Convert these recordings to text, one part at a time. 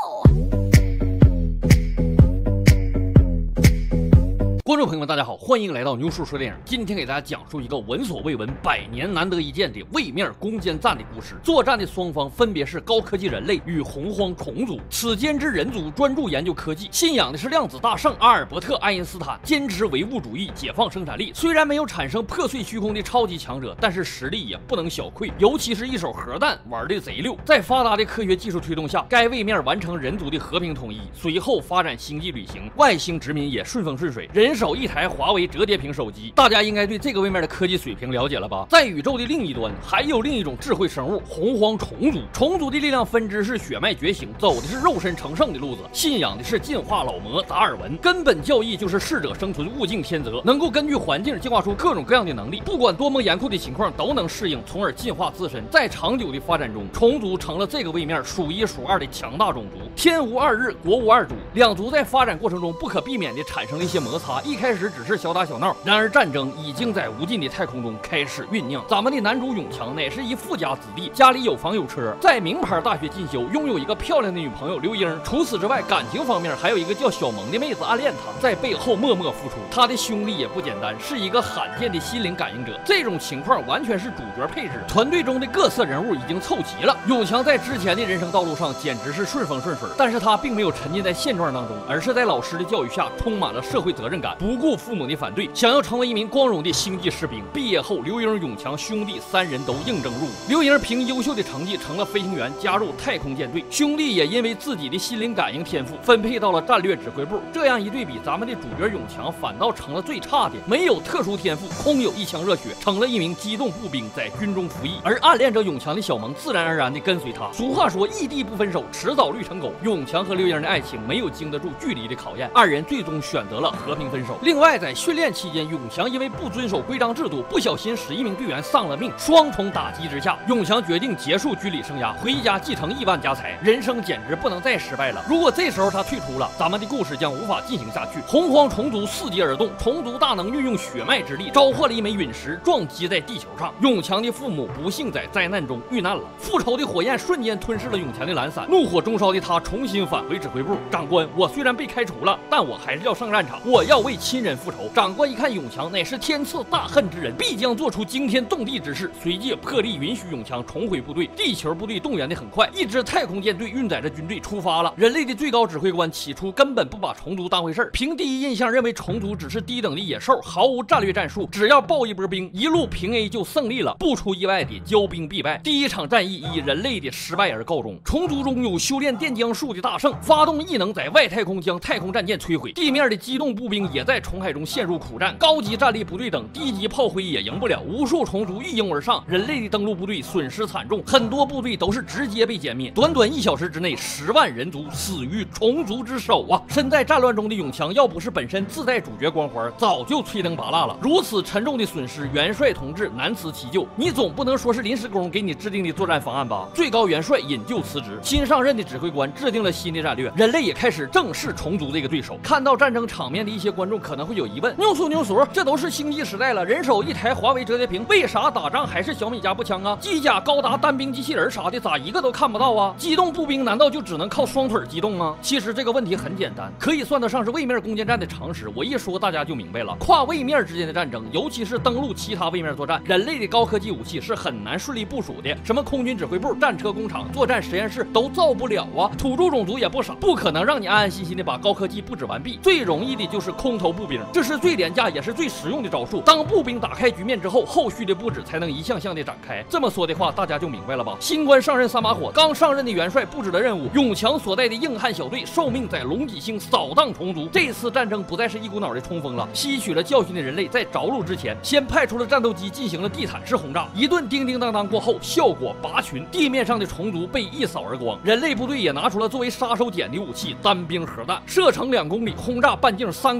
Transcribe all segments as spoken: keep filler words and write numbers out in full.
观众朋友们，大家好，欢迎来到牛叔说电影。今天给大家讲述一个闻所未闻、百年难得一见的位面攻坚战的故事。作战的双方分别是高科技人类与洪荒虫族。此间之人族专注研究科技，信仰的是量子大圣阿尔伯特·爱因斯坦，坚持唯物主义，解放生产力。虽然没有产生破碎虚空的超级强者，但是实力也不能小窥，尤其是一手核弹玩的贼溜。在发达的科学技术推动下，该位面完成人族的和平统一，随后发展星际旅行，外星殖民也顺风顺水。人手一台华为折叠屏手机，大家应该对这个位面的科技水平了解了吧？在宇宙的另一端，还有另一种智慧生物——洪荒虫族。虫族的力量分支是血脉觉醒，走的是肉身成圣的路子，信仰的是进化老魔达尔文。根本教义就是适者生存，物竞天择，能够根据环境进化出各种各样的能力，不管多么严酷的情况都能适应，从而进化自身。在长久的发展中，虫族成了这个位面数一数二的强大种族。天无二日，国无二主，两族在发展过程中不可避免地产生了一些摩擦。一开始只是小打小闹，然而战争已经在无尽的太空中开始酝酿。咱们的男主永强乃是一富家子弟，家里有房有车，在名牌大学进修，拥有一个漂亮的女朋友刘英。除此之外，感情方面还有一个叫小萌的妹子暗恋他，在背后默默付出。他的兄弟也不简单，是一个罕见的心灵感应者。这种情况完全是主角配置，团队中的各色人物已经凑齐了。永强在之前的人生道路上简直是顺风顺水，但是他并没有沉浸在现状当中，而是在老师的教育下充满了社会责任感，不顾父母的反对，想要成为一名光荣的星际士兵。毕业后，刘英、永强兄弟三人都应征入伍。刘英凭优秀的成绩成了飞行员，加入太空舰队。兄弟也因为自己的心灵感应天赋，分配到了战略指挥部。这样一对比，咱们的主角永强反倒成了最差的，没有特殊天赋，空有一腔热血，成了一名机动步兵，在军中服役。而暗恋着永强的小萌自然而然地跟随他。俗话说，异地不分手，迟早绿成狗。永强和刘英的爱情没有经得住距离的考验，二人最终选择了和平分手。另外，在训练期间，永强因为不遵守规章制度，不小心使一名队员丧了命。双重打击之下，永强决定结束军旅生涯，回家继承亿万家财。人生简直不能再失败了。如果这时候他退出了，咱们的故事将无法进行下去。洪荒虫族伺机而动，虫族大能运用血脉之力，召唤了一枚陨石，撞击在地球上。永强的父母不幸在灾难中遇难了。复仇的火焰瞬间吞噬了永强的蓝伞，怒火中烧的他重新返回指挥部。长官，我虽然被开除了，但我还是要上战场，我要为亲人复仇。长官一看永强乃是天赐大恨之人，必将做出惊天动地之事，随即破例允许永强重回部队。地球部队动员的很快，一支太空舰队运载着军队出发了。人类的最高指挥官起初根本不把虫族当回事儿，凭第一印象认为虫族只是低等的野兽，毫无战略战术，只要爆一波兵，一路平 A 就胜利了。不出意外的，骄兵必败。第一场战役以人类的失败而告终。虫族中有修炼电浆术的大圣，发动异能在外太空将太空战舰摧毁。地面的机动步兵也在虫海中陷入苦战，高级战力不对等，低级炮灰也赢不了。无数虫族一拥而上，人类的登陆部队损失惨重，很多部队都是直接被歼灭。短短一小时之内，十万人族死于虫族之手啊！身在战乱中的永强，要不是本身自带主角光环，早就吹灯拔蜡了。如此沉重的损失，元帅同志难辞其咎。你总不能说是临时工给你制定的作战方案吧？最高元帅引咎辞职，新上任的指挥官制定了新的战略，人类也开始正视虫族这个对手。看到战争场面的一些观众可能会有疑问：牛叔牛叔，这都是星际时代了，人手一台华为折叠屏，为啥打仗还是小米加步枪啊？机甲、高达、单兵机器人啥的，咋一个都看不到啊？机动步兵难道就只能靠双腿机动吗？其实这个问题很简单，可以算得上是位面攻坚战的常识。我一说大家就明白了。跨位面之间的战争，尤其是登陆其他位面作战，人类的高科技武器是很难顺利部署的，什么空军指挥部、战车工厂、作战实验室都造不了啊。土著种族也不少，不可能让你安安心心的把高科技布置完毕。最容易的就是空投步兵，这是最廉价也是最实用的招数。当步兵打开局面之后，后续的布置才能一项项的展开。这么说的话，大家就明白了吧？新官上任三把火，刚上任的元帅布置的任务，永强所带的硬汉小队受命在龙脊星扫荡虫族。这次战争不再是一股脑的冲锋了，吸取了教训的人类在着陆之前，先派出了战斗机进行了地毯式轰炸，一顿叮叮当当过后，效果拔群，地面上的虫族被一扫而光。人类部队也拿出了作为杀手锏的武器——单兵核弹，射程两公里，轰炸半径三公里，小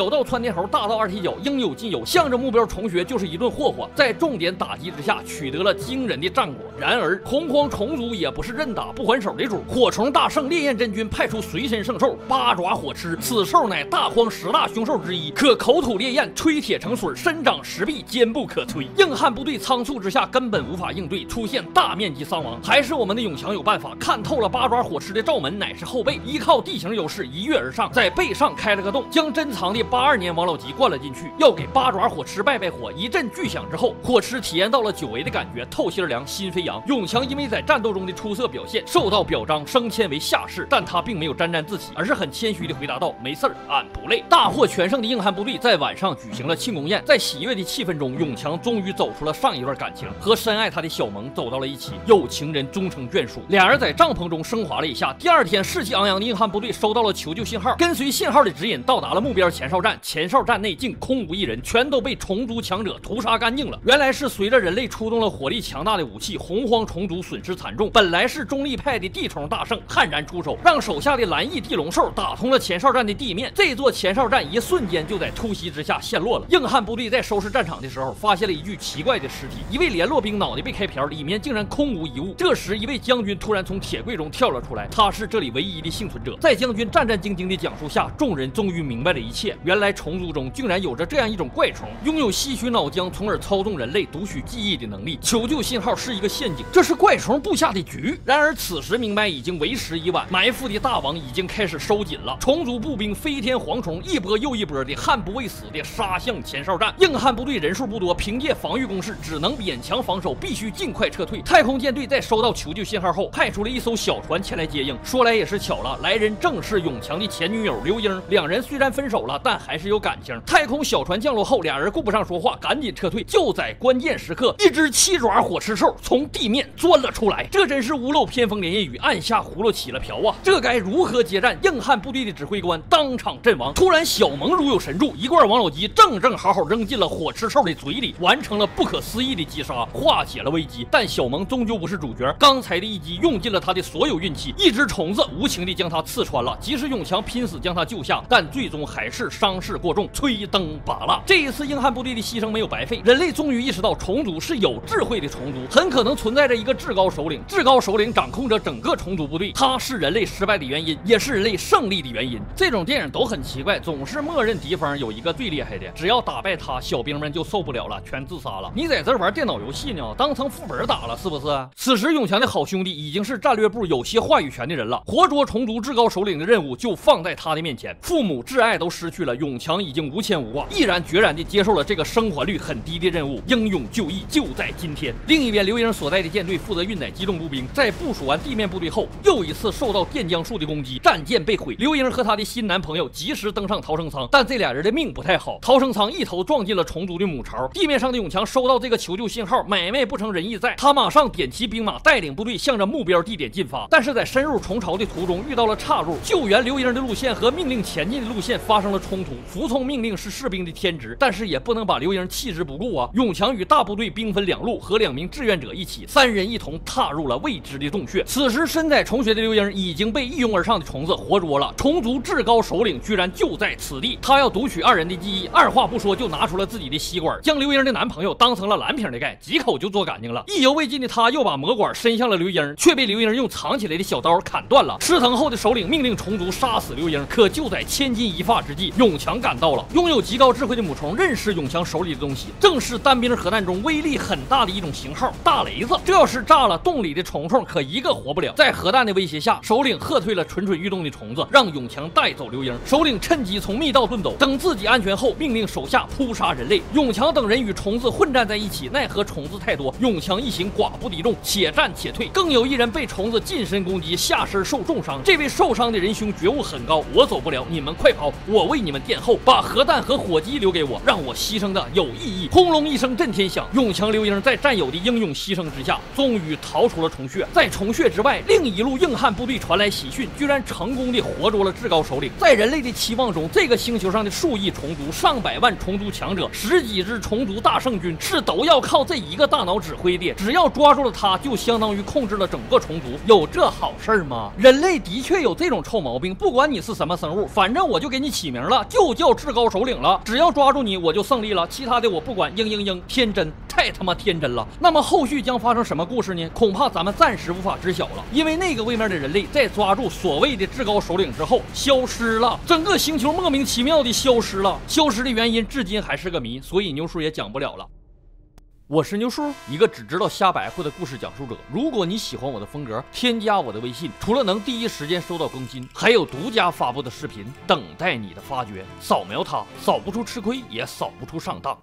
小到窜天猴，大到二踢脚，应有尽有，向着目标虫穴就是一顿霍霍，在重点打击之下取得了惊人的战果。然而洪荒虫族也不是认打不还手的主，火虫大圣烈焰真君派出随身圣兽八爪火螭，此兽乃大荒十大凶兽之一，可口吐烈焰，吹铁成水，身长石壁，坚不可摧。硬汉部队仓促之下根本无法应对，出现大面积伤亡。还是我们的永强有办法，看透了八爪火螭的罩门乃是后背，依靠地形优势一跃而上，在背上开了个洞，将珍藏的八二年王老吉灌了进去，要给八爪火螭拜拜火。一阵巨响之后，火螭体验到了久违的感觉，透心凉，心飞扬。永强因为在战斗中的出色表现受到表彰，升迁为下士，但他并没有沾沾自喜，而是很谦虚地回答道：“没事儿，俺不累。”大获全胜的硬汉部队在晚上举行了庆功宴，在喜悦的气氛中，永强终于走出了上一段感情，和深爱他的小萌走到了一起，有情人终成眷属。俩人在帐篷中升华了一下。第二天，士气昂扬的硬汉部队收到了求救信号，跟随信号的指引到达了目标前哨站。前哨站内竟空无一人，全都被虫族强者屠杀干净了。原来是随着人类出动了火力强大的武器，洪荒虫族损失惨重。本来是中立派的地虫大圣悍然出手，让手下的蓝翼地龙兽打通了前哨站的地面，这座前哨站一瞬间就在突袭之下陷落了。硬汉部队在收拾战场的时候，发现了一具奇怪的尸体，一位联络兵脑袋被开瓢，里面竟然空无一物。这时，一位将军突然从铁柜中跳了出来，他是这里唯一的幸存者。在将军战战兢兢的讲述下，众人终于明白了一切。原来虫族中竟然有着这样一种怪虫，拥有吸取脑浆，从而操纵人类、读取记忆的能力。求救信号是一个陷阱，这是怪虫布下的局。然而此时明白已经为时已晚，埋伏的大网已经开始收紧了。虫族步兵飞天蝗虫一波又一波的悍不畏死的杀向前哨站。硬汉部队人数不多，凭借防御攻势只能勉强防守，必须尽快撤退。太空舰队在收到求救信号后，派出了一艘小船前来接应。说来也是巧了，来人正是永强的前女友刘英。两人虽然分手了，但还是有感情。太空小船降落后，俩人顾不上说话，赶紧撤退。就在关键时刻，一只七爪火螭兽从地面钻了出来，这真是屋漏偏逢连夜雨，按下葫芦起了瓢啊！这该如何接战？硬汉部队的指挥官当场阵亡。突然，小萌如有神助，一罐王老吉正正好好扔进了火螭兽的嘴里，完成了不可思议的击杀，化解了危机。但小萌终究不是主角，刚才的一击用尽了他的所有运气，一只虫子无情地将他刺穿了。即使永强拼死将他救下，但最终还是伤势过重，吹灯拔蜡。这一次硬汉部队的牺牲没有白费，人类终于意识到虫族是有智慧的虫族，很可能存在着一个至高首领，至高首领掌控着整个虫族部队，他是人类失败的原因，也是人类胜利的原因。这种电影都很奇怪，总是默认敌方有一个最厉害的，只要打败他，小兵们就受不了了，全自杀了。你在这玩电脑游戏呢，当成副本打了是不是？此时永强的好兄弟已经是战略部有些话语权的人了，活捉虫族至高首领的任务就放在他的面前。父母挚爱都失去了，永强已经无牵无挂，毅然决然地接受了这个生还率很低的任务，英勇就义就在今天。另一边，刘英所在的舰队负责运载机动步兵，在部署完地面部队后，又一次受到电浆术的攻击，战舰被毁。刘英和她的新男朋友及时登上逃生舱，但这俩人的命不太好，逃生舱一头撞进了虫族的母巢。地面上的永强收到这个求救信号，买卖不成仁义在，他马上点齐兵马，带领部队向着目标地点进发。但是在深入虫巢的途中遇到了岔路，救援刘英的路线和命令前进的路线发生了冲突。服从命令是士兵的天职，但是也不能把刘英弃之不顾啊！永强与大部队兵分两路，和两名志愿者一起，三人一同踏入了未知的洞穴。此时身在虫穴的刘英已经被一拥而上的虫子活捉了，虫族至高首领居然就在此地，他要读取二人的记忆，二话不说就拿出了自己的吸管，将刘英的男朋友当成了蓝瓶的盖，几口就做干净了。意犹未尽的他又把魔管伸向了刘英，却被刘英用藏起来的小刀砍断了。吃疼后的首领命令虫族杀死刘英，可就在千钧一发之际，永强赶到了。拥有极高智慧的母虫认识永强手里的东西，正是单兵核弹中威力很大的一种型号——大雷子。这要是炸了，洞里的虫虫可一个活不了。在核弹的威胁下，首领喝退了蠢蠢欲动的虫子，让永强带走刘英。首领趁机从密道遁走，等自己安全后，命令手下扑杀人类。永强等人与虫子混战在一起，奈何虫子太多，永强一行寡不敌众，且战且退。更有一人被虫子近身攻击，下身受重伤。这位受伤的仁兄觉悟很高，我走不了，你们快跑，我为你们殿后，把核弹和火机留给我，让我牺牲的有意义。轰隆一声震天响，永强刘英在战友的英勇牺牲之下，终于逃出了虫穴。在虫穴之外，另一路硬汉部队传来喜讯，居然成功的活捉了至高首领。在人类的期望中，这个星球上的数亿虫族、上百万虫族强者、十几支虫族大圣军，是都要靠这一个大脑指挥的。只要抓住了他，就相当于控制了整个虫族。有这好事吗？人类的确有这种臭毛病，不管你是什么生物，反正我就给你起名了， 就叫至高首领了，只要抓住你，我就胜利了，其他的我不管。嘤嘤嘤，天真，太他妈天真了。那么后续将发生什么故事呢？恐怕咱们暂时无法知晓了，因为那个位面的人类在抓住所谓的至高首领之后消失了，整个星球莫名其妙的消失了，消失的原因至今还是个谜，所以牛叔也讲不了了。我是牛叔，一个只知道瞎白话的故事讲述者。如果你喜欢我的风格，添加我的微信，除了能第一时间收到更新，还有独家发布的视频等待你的发掘。扫描它，扫不出吃亏，也扫不出上当。